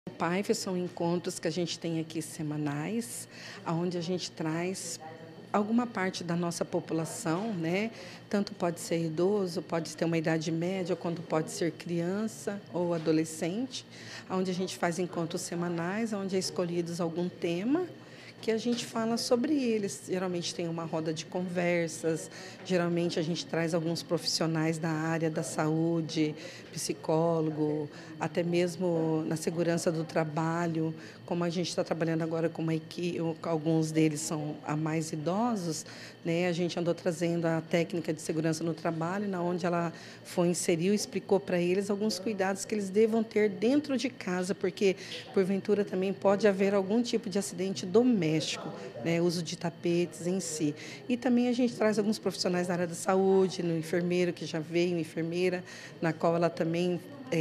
O PAIF são encontros que a gente tem aqui semanais, onde a gente traz alguma parte da nossa população, né? Tanto pode ser idoso, pode ter uma idade média, quanto pode ser criança ou adolescente, onde a gente faz encontros semanais, onde é escolhidos algum tema que a gente fala sobre eles. Geralmente tem uma roda de conversas, geralmente a gente traz alguns profissionais da área da saúde, psicólogo, até mesmo na segurança do trabalho, como a gente está trabalhando agora com uma equipe, alguns deles são a mais idosos, né? A gente andou trazendo a técnica de segurança no trabalho, na onde ela foi inseriu, explicou para eles alguns cuidados que eles devam ter dentro de casa, porque porventura também pode haver algum tipo de acidente doméstico, né? Uso de tapetes em si. E também a gente traz alguns profissionais da área da saúde, no enfermeiro que já veio, enfermeira, na qual ela também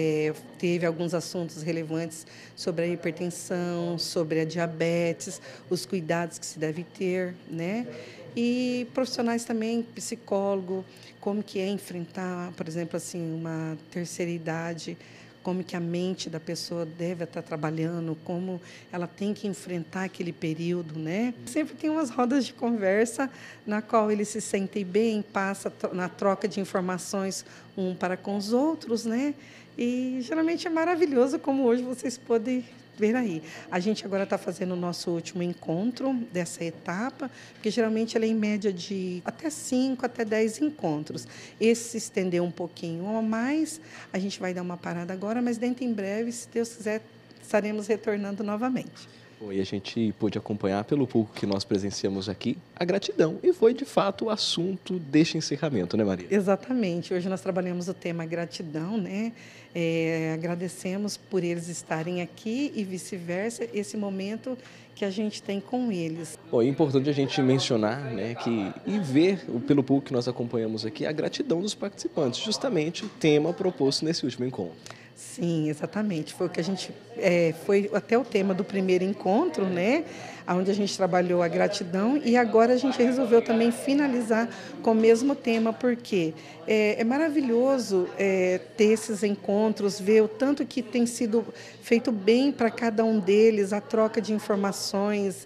teve alguns assuntos relevantes sobre a hipertensão, sobre a diabetes, os cuidados que se deve ter, né? E profissionais também, psicólogo, como que é enfrentar, por exemplo, assim, uma terceira idade, como que a mente da pessoa deve estar trabalhando, como ela tem que enfrentar aquele período, né? Sempre tem umas rodas de conversa na qual eles se sentem bem, passa na troca de informações um para com os outros, né? E geralmente é maravilhoso, como hoje vocês podem ver aí. A gente agora está fazendo o nosso último encontro dessa etapa, porque geralmente ela é em média de até 5 até 10 encontros. Esse se estendeu um pouquinho a mais, a gente vai dar uma parada agora, mas dentro em breve, se Deus quiser, estaremos retornando novamente. Bom, e a gente pôde acompanhar pelo pouco que nós presenciamos aqui a gratidão, e foi de fato o assunto deste encerramento, né, Maria? Exatamente. Hoje nós trabalhamos o tema gratidão, né? Agradecemos por eles estarem aqui e vice-versa, esse momento que a gente tem com eles. Bom, é importante a gente mencionar, né, que e ver, pelo pouco que nós acompanhamos aqui, a gratidão dos participantes, justamente o tema proposto nesse último encontro. Sim, exatamente. Foi o que a gente foi até o tema do primeiro encontro, né? Onde a gente trabalhou a gratidão e agora a gente resolveu também finalizar com o mesmo tema, porque é maravilhoso ter esses encontros, ver o tanto que tem sido feito bem para cada um deles, a troca de informações.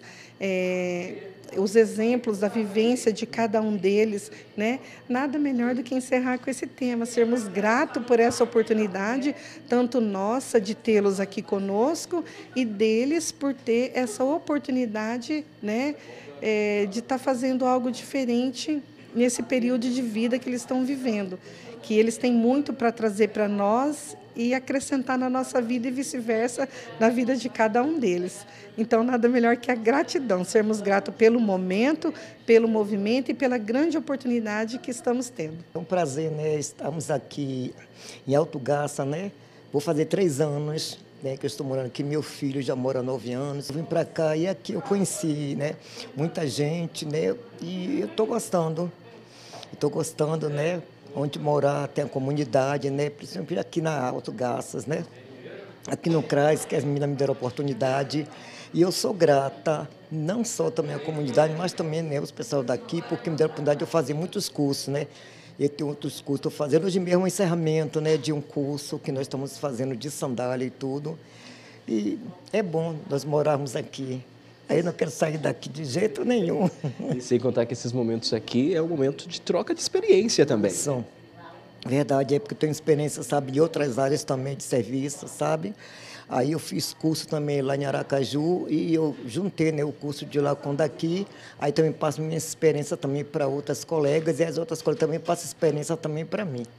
Os exemplos da vivência de cada um deles, né? Nada melhor do que encerrar com esse tema, sermos gratos por essa oportunidade, tanto nossa de tê-los aqui conosco e deles por ter essa oportunidade, né? De estar fazendo algo diferente nesse período de vida que eles estão vivendo, que eles têm muito para trazer para nós e acrescentar na nossa vida e vice-versa, na vida de cada um deles. Então, nada melhor que a gratidão, sermos gratos pelo momento, pelo movimento e pela grande oportunidade que estamos tendo. É um prazer, né? Estamos aqui em Alto Garça, né? Vou fazer 3 anos, né, que eu estou morando aqui. Meu filho já mora há 9 anos. Eu vim para cá e aqui eu conheci, né, muita gente, né? E eu estou gostando. Estou gostando, né? Onde morar, tem a comunidade, né? Principalmente aqui na Alto Garças, né? Aqui no CRAS, que as meninas me deram a oportunidade. E eu sou grata, não só também à comunidade, mas também, né, os pessoal daqui, porque me deram a oportunidade de eu fazer muitos cursos, né? E tem outros cursos, estou fazendo hoje mesmo um encerramento, né, de um curso que nós estamos fazendo de sandália e tudo. E é bom nós morarmos aqui. Aí eu não quero sair daqui de jeito nenhum. E sem contar que esses momentos aqui é um momento de troca de experiência também. São. Verdade, é porque eu tenho experiência, sabe, em outras áreas também de serviço, sabe? Aí eu fiz curso também lá em Aracaju e eu juntei, né, o curso de lá com daqui. Aí também passo minha experiência também para outras colegas e as outras colegas também passam experiência também para mim.